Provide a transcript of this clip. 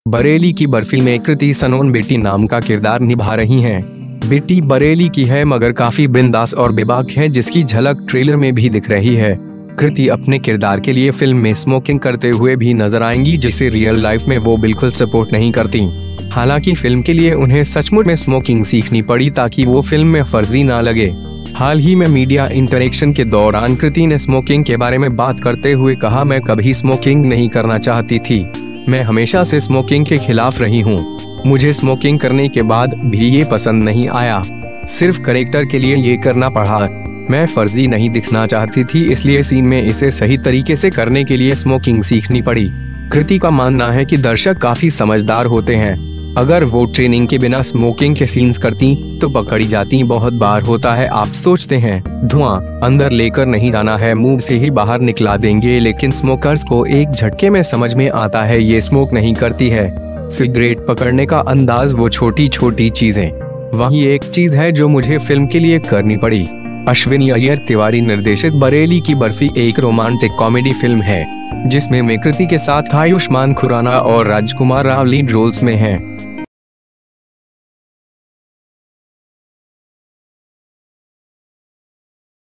बरेली की बर्फी में कृति सनोन बेटी नाम का किरदार निभा रही हैं। बेटी बरेली की है मगर काफी बिंदास और बेबाक है, जिसकी झलक ट्रेलर में भी दिख रही है। कृति अपने किरदार के लिए फिल्म में स्मोकिंग करते हुए भी नजर आएंगी, जिसे रियल लाइफ में वो बिल्कुल सपोर्ट नहीं करती। हालांकि फिल्म के लिए उन्हें सचमुच में स्मोकिंग सीखनी पड़ी ताकि वो फिल्म में फर्जी ना लगे। हाल ही में मीडिया इंटरेक्शन के दौरान कृति ने स्मोकिंग के बारे में बात करते हुए कहा, मैं कभी स्मोकिंग नहीं करना चाहती थी। मैं हमेशा से स्मोकिंग के खिलाफ रही हूँ। मुझे स्मोकिंग करने के बाद भी ये पसंद नहीं आया। सिर्फ कैरेक्टर के लिए ये करना पड़ा। मैं फर्जी नहीं दिखना चाहती थी, इसलिए सीन में इसे सही तरीके से करने के लिए स्मोकिंग सीखनी पड़ी। कृति का मानना है कि दर्शक काफी समझदार होते हैं। अगर वो ट्रेनिंग के बिना स्मोकिंग के सीन्स करती तो पकड़ी जाती। बहुत बार होता है, आप सोचते हैं धुआं अंदर लेकर नहीं जाना है, मुंह से ही बाहर निकला देंगे, लेकिन स्मोकर्स को एक झटके में समझ में आता है ये स्मोक नहीं करती है। सिगरेट पकड़ने का अंदाज, वो छोटी छोटी चीजें, वही एक चीज है जो मुझे फिल्म के लिए करनी पड़ी। अश्विनी अय्यर तिवारी निर्देशित बरेली की बर्फी एक रोमांटिक कॉमेडी फिल्म है, जिसमें कृति के साथ आयुष्मान खुराना और राजकुमार राव लीड रोल्स में हैं।